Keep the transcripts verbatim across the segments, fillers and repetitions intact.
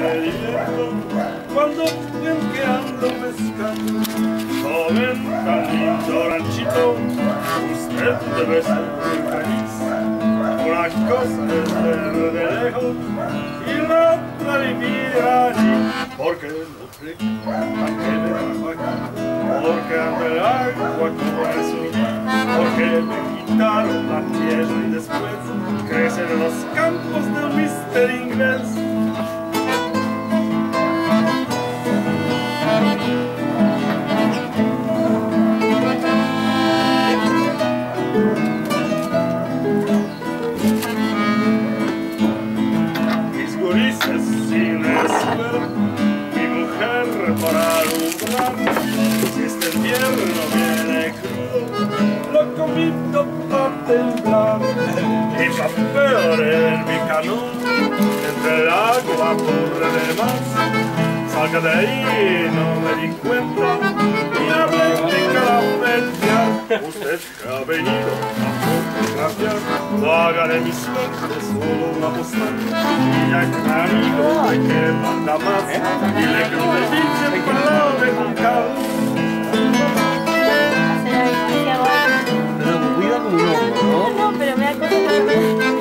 queriendo cuando ven que ando pescando. Joven tan lindo ranchito, usted debe ser muy feliz. Una cosa es ver de lejos y la otra vivir allí. Porque no sé a qué me bajo aquí, porque ando el agua como eso, porque me quitaron la tierra y después crecen en los campos del mister Inglés. Sin esfuerzo, mi mujer para alumbrar. Si este invierno viene crudo, lo comido para temblar. Y pa' peor en mi canón, entre el agua corre de más. Salga de ahí, no me di cuenta, y hablé de carameltear. Usted que ha venido a fotografiar, no haga de mi suerte solo una postal. Y ya que mi amigo hay que manda más, dile que no me dice por la de Juncal. Pero cuida como un ojo, ¿no? No, pero me da cosa que me...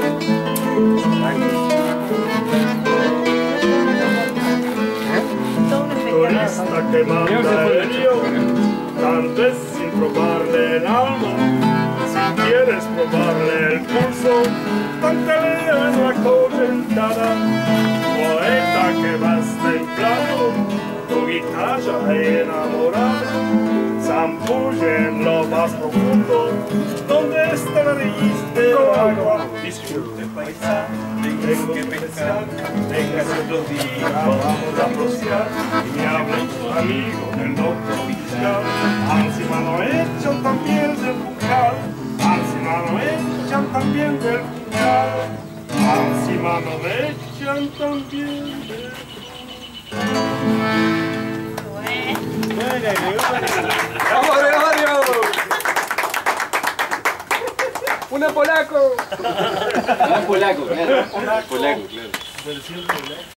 Turista que manda el río, tal vez sin probarle el alma. Si quieres probarle el pulso, tantelea en la correntada. Poeta que vas templado, tu guitarra enamorada, zambulle en lo más profundo, donde está la raíz del agua. Disfrute paisano, tengo que pensar, venga otro día, vamos a apreciar. Y me habla tu amigo, el doctor fiscal, encima no echan también del Juncal, encima no echan también del Juncal, encima no echan también del ¡Vamos, Gregorio! ¡Una polaco! Un polaco, claro. Polaco, claro.